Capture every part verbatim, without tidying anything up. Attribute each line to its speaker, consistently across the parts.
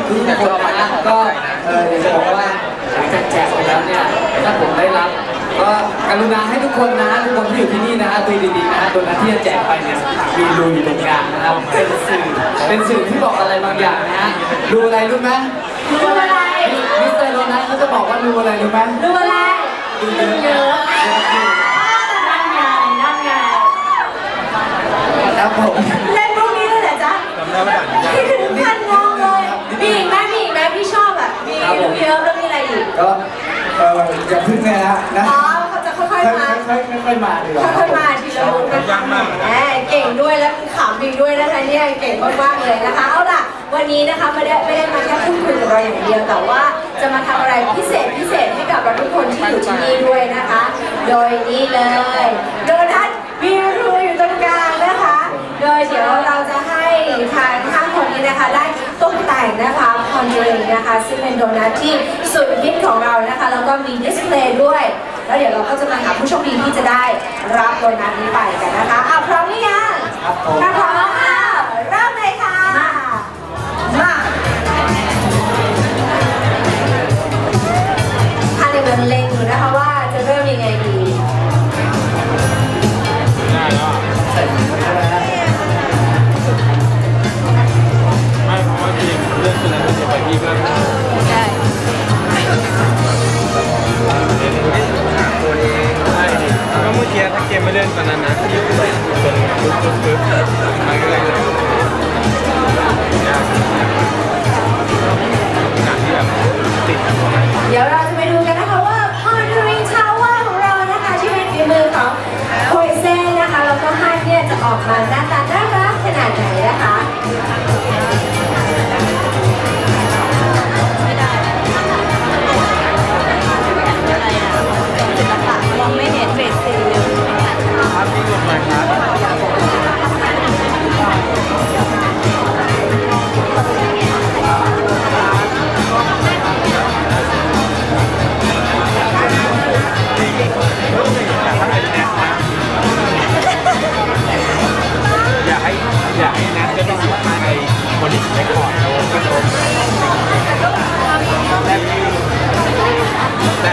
Speaker 1: ทุกคนนะก็เออจะบอกว่าหลังจากแจกไปแล้วเนี่ยถ้าผมได้รับก็กรุณาให้ทุกคนนะทุกคนที่อยู่ที่นี่นะฮะดูดีๆนะฮะตัวนั้นที่จะแจกไปเนี่ยมีรูอยู่ตรงกลางนะครับเป็นสื่อเป็นสื่อที่บอกอะไรบางอย่างนะฮะรูอะไรรู้ไหม
Speaker 2: รูอะไร
Speaker 1: มิสเตอร์โรนัสเขาจะบอกว่ารูอะไรรู้ไหม
Speaker 2: รูอะไร
Speaker 1: รูเยอะ
Speaker 2: นั่นไงนั่นไง
Speaker 1: ครับผม
Speaker 2: เล่นพวกนี้เลยเหรอจ๊ะที่ถึงขั้นงงเลยมีอีกไหมมีอีกไหมพี่ชอบอ่ะมีเยอะแล้วมีอะไรอีก
Speaker 1: ก็เออจะพึ่งเลยนะนะ
Speaker 2: อ๋อเขาจะค่อยๆมา
Speaker 1: ค่อยๆมาดีกว่า
Speaker 2: ค่อยๆมาทีละรุ่นนะคะแหมเก่งด้วยแล้วขำอีกด้วยนะคะเนี่ยเก่งมากๆเลยนะคะเอาล่ะวันนี้นะคะไม่ได้ไม่ได้มาแค่พูดคุยกับเราอย่างเดียวแต่ว่าจะมาทำอะไรพิเศษพิเศษให้กับเราทุกคนที่อยู่ที่นี่ด้วยนะคะโดยนี้เลยโดนัทมีรูอยู่ตรงกลางนะคะโดยเดี๋ยวเราจะให้ทางห้าคนนี้นะคะได้ตกแต่งนะคะคอนเทนต์นะคะซึ่งเป็นโดนัทที่สุดฮิตของเรานะคะแล้วก็มีดิสเพลย์ด้วยแล้วเดี๋ยวเราก็จะมาหาผู้โชคดีที่จะได้รับโดนัทนี้ไปกันนะคะอ่ะพร้อมหรือยังถ้าพร้อมค่ะเริ่มเลยค่ะมาท่านกำลังเล็งอยู่นะคะว่าจะเริ่มยังไงดี
Speaker 3: ได้แล้วใส่ไม่เพราะว่าจริงเรื่องคืออะไรจะไปพี่ก็ใช่ตัวเองใช่ดิก็เมื่อกี้ถ้าเกมไม่เล่นตอนนั้นนะที่ไปจนปึ๊บปึ๊บปึ๊บมันก็เลยยากงานที่แบบติดกับตัวนั้น
Speaker 2: เดี๋ยวเราจะไปดูกันนะคะว่า Pondering Tower ของเรานะคะที่เป็นฝีมือของโคยเซ่นะคะแล้วก็ฮันเนี่ยจะออกมาหน้าตาน่ารักขนาดไหนนะคะ
Speaker 4: มองไม่เห็นเฟสซีเลย
Speaker 3: ครับพี่ลงมาครับอยากให้อยากให้นัทได้ไปสิบห้าในคนที่ใช้ก่อนแล้วก็โดนแต่แต่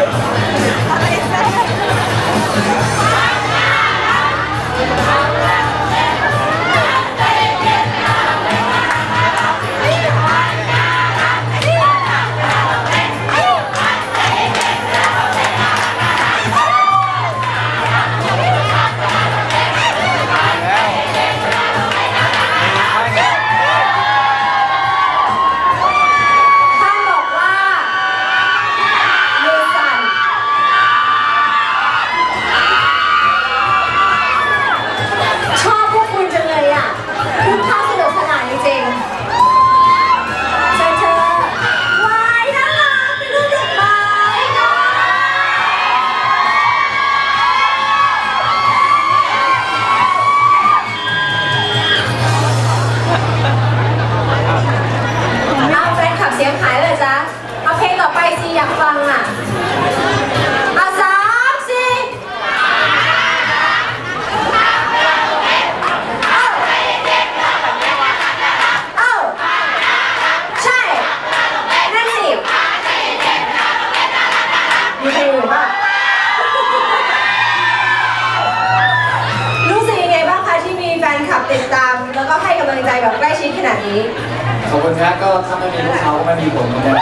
Speaker 2: ติดตามแล้วก็ให้กำลังใจแบบใกล้ชิดขนาดนี้
Speaker 1: ขอบคุณครับก็ถ้าไม่มีพวกเขาก็ไม่มีผมเหมือนกัน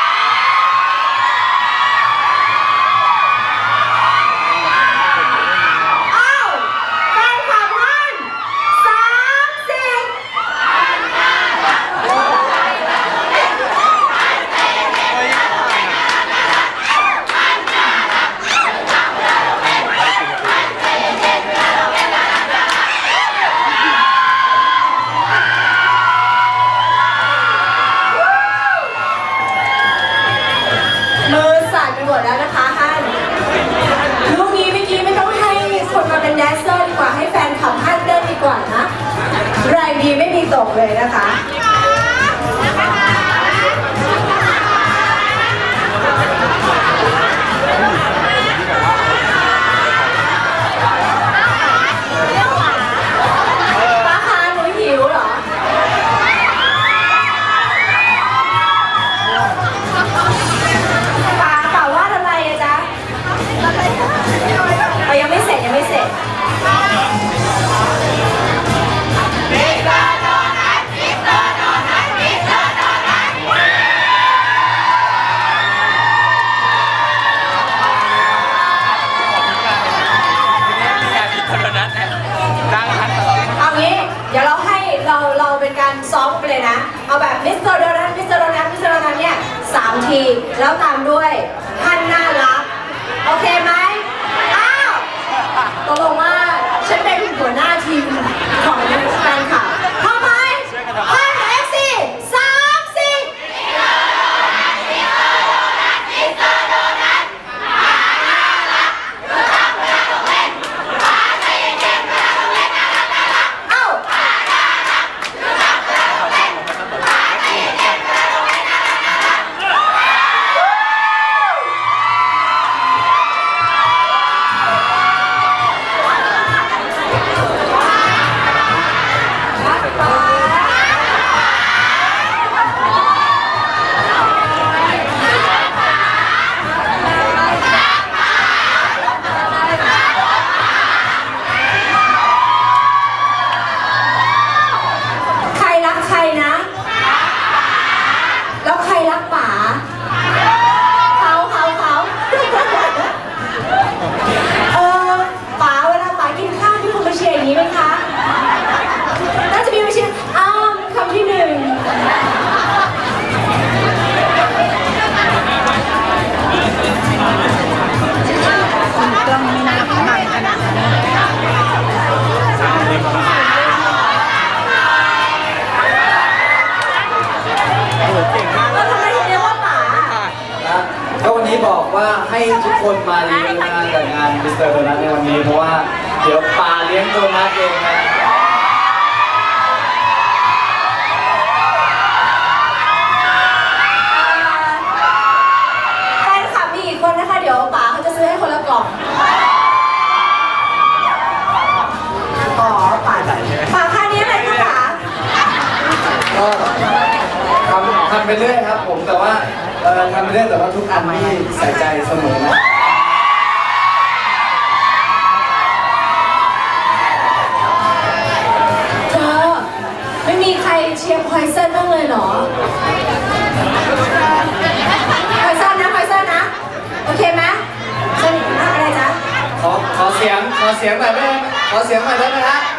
Speaker 2: แล้วนะคะฮันลูกนี้เมื่อกี้ไม่ต้องให้คนมาเป็นแดนเซอร์ดีกว่าให้แฟนขับฮันเต้นดีกว่านะแรงดีไม่มีตกเลยนะคะป้าคะหนูหิวเหรอซ้อมไปเลยนะเอาแบบมิสเตอร์โดนัทมิสเตอร์โดนัทมิสเตอร์โดนัทเนี่ยสามทีแล้วตามด้วยท่านน่ารักโอเคไหมอ้าวตกลงว่าฉันเป็นหัวหน้าทีมของแฟนคลับพร้อมไหมห้าเอฟซีสามสี่
Speaker 1: บอกว่าให้ทุกคนมาเลี้ยงงานแต่งงานมิสเตอร์โดนัทในวันนี้เพราะว่าเดี๋ยวปาเลี้ยงโดนัทเองนะ
Speaker 2: แฟนคลับมีอีกคนนะคะเดี๋ยวป๋าเขาจะซื้อให้คนละกล่องอ๋อป๋าป๋าค่านี้อะไรคะป๋า
Speaker 1: ก็ทำทำไปเรื่อยครับผมแต่ว่าเออทำไปเรื่อยแต่ว่าทุกอันนี่ใส่ใจเสมอนะ
Speaker 2: เธอไม่มีใครเชียร์พอยเซนบ้างเลยเหรอพอยเซนนะพอยเซนนะโอเคไหมสนิทมากอะไรจ๊ะ
Speaker 1: ขอขอเสียงขอเสียงหน่อยได้ไหมขอเสียงหน่อยได้ไหมฮะ